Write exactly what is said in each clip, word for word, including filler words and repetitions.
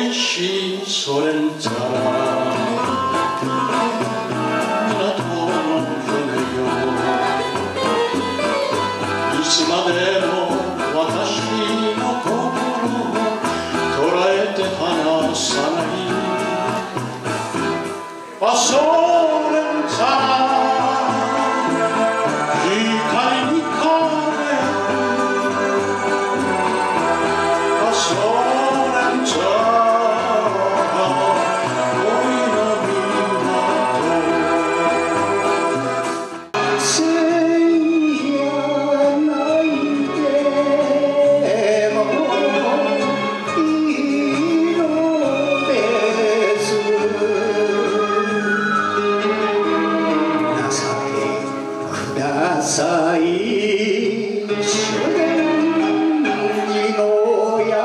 恋しいそれんざら港の船よいつまでも私の心を捉えて離さないあそれんざら光に変えあそれんざら恋の港せいやないでもいいのです情けください修験寺の宿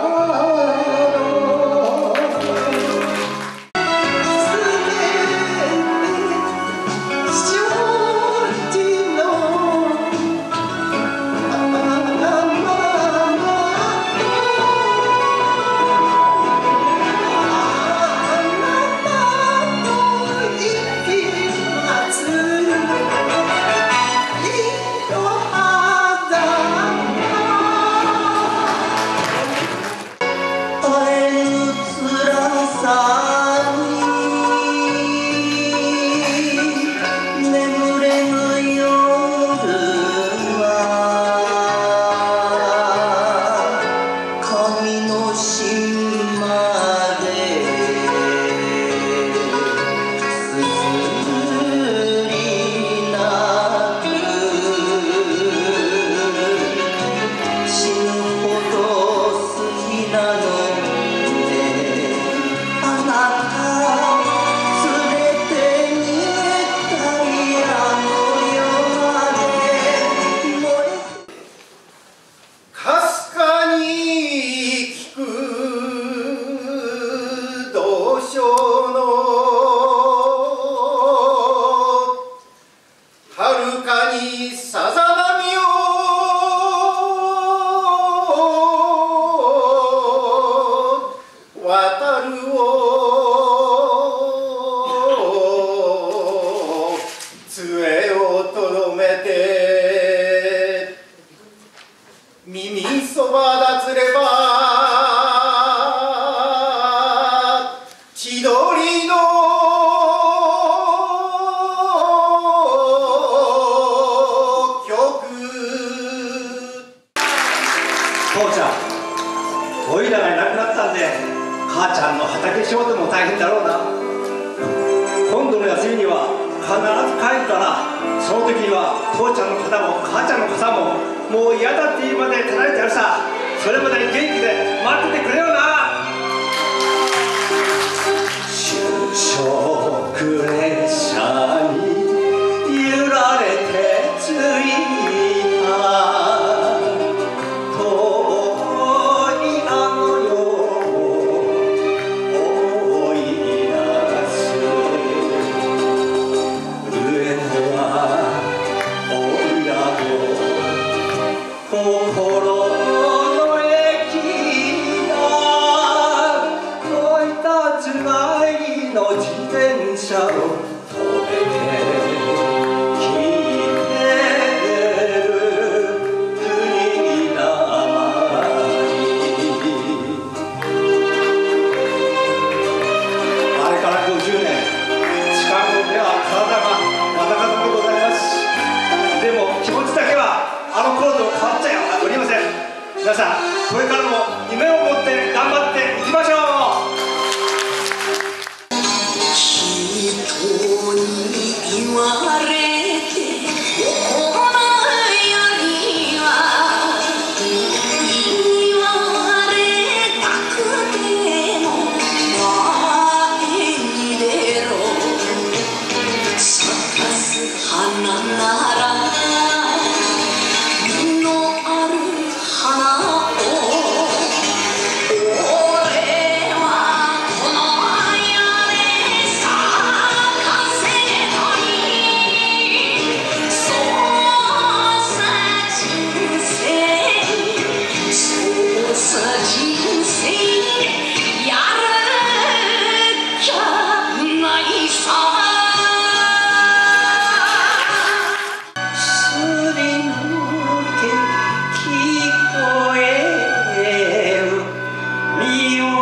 耳そばだつれば千鳥の曲父ちゃんおいらがいなくなったんで母ちゃんの畑仕事も大変だろうな今度の休みには必ず帰るからその時には父ちゃんの肩も母ちゃんの肩ももう嫌だって言うまで離れてやるさそれまで元気で待っててくれよな就職列車に揺られて着いた遠いあの世を追い出す上野はおいらの心の駅だ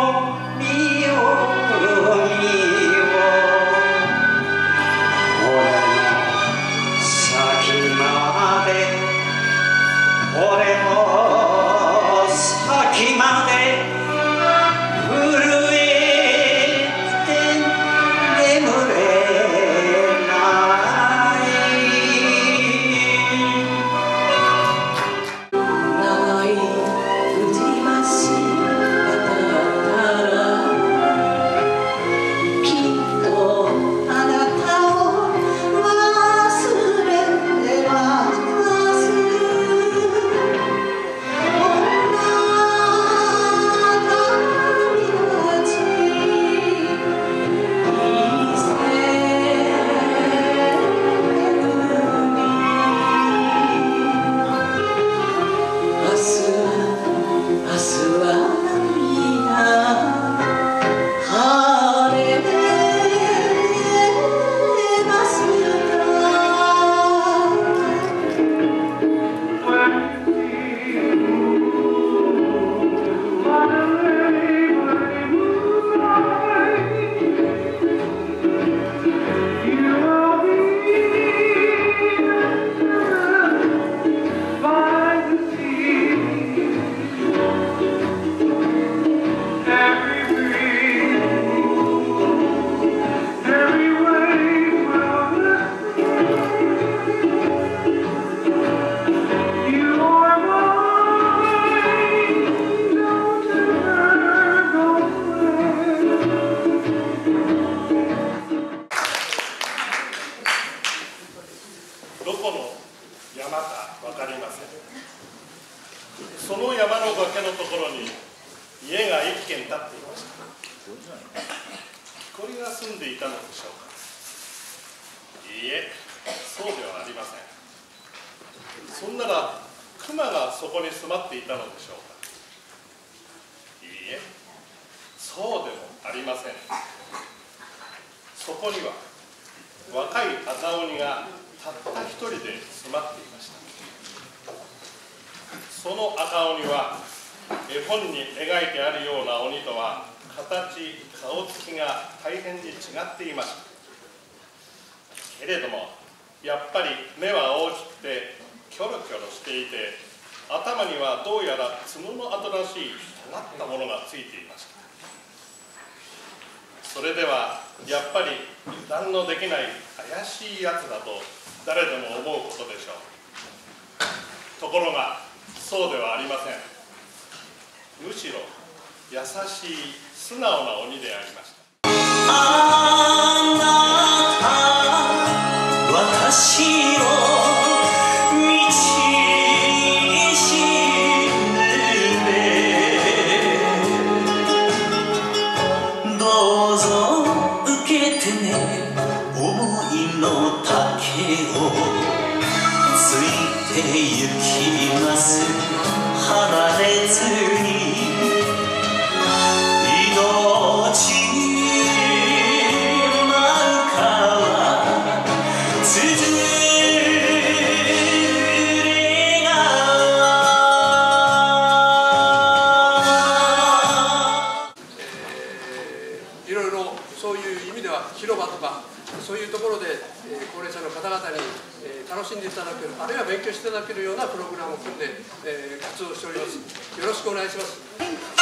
その山の崖のところに家が一軒建っていました。木こりが住んでいたのでしょうか。いいえ、そうではありません。そんなら熊がそこに住まっていたのでしょうか。いいえ、そうでもありません。そこには若い赤鬼がたった一人で住まっていました。その赤鬼は絵本に描いてあるような鬼とは形、顔つきが大変に違っていました。けれどもやっぱり目は大きくてキョロキョロしていて、頭にはどうやら角の跡らしい尖ったものがついていました。それではやっぱり油断のできない怪しいやつだと誰でも思うことでしょう。ところがそうではありません。むしろ優しい素直な鬼でありました。 あなた私を導いてどうぞ受けてね、思いの丈をついて行きます。離れずに命舞う川続れがいろいろそういう意味では広場とかそういうところで、えー、高齢者の方々に、えー、楽しんでいただける、あるいは勉強していただけるようなプログラムを組んで、えー、活動しております。よろしくお願いします。